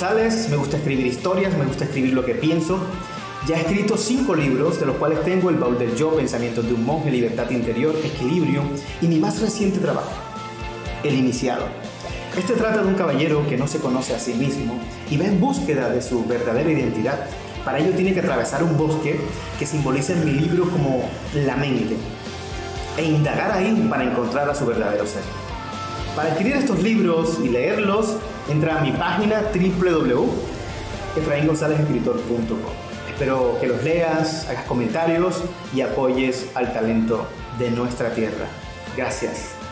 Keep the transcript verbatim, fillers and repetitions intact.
González, me gusta escribir historias, me gusta escribir lo que pienso. Ya he escrito cinco libros, de los cuales tengo El baúl del yo, Pensamientos de un monje, Libertad interior, Equilibrio y mi más reciente trabajo, El iniciado. Este trata de un caballero que no se conoce a sí mismo y va en búsqueda de su verdadera identidad. Para ello tiene que atravesar un bosque que simboliza en mi libro como la mente e indagar ahí para encontrar a su verdadero ser. Para adquirir estos libros y leerlos, entra a mi página doble u doble u doble u punto efraín gonzález escritor punto com. Espero que los leas, hagas comentarios y apoyes al talento de nuestra tierra. Gracias.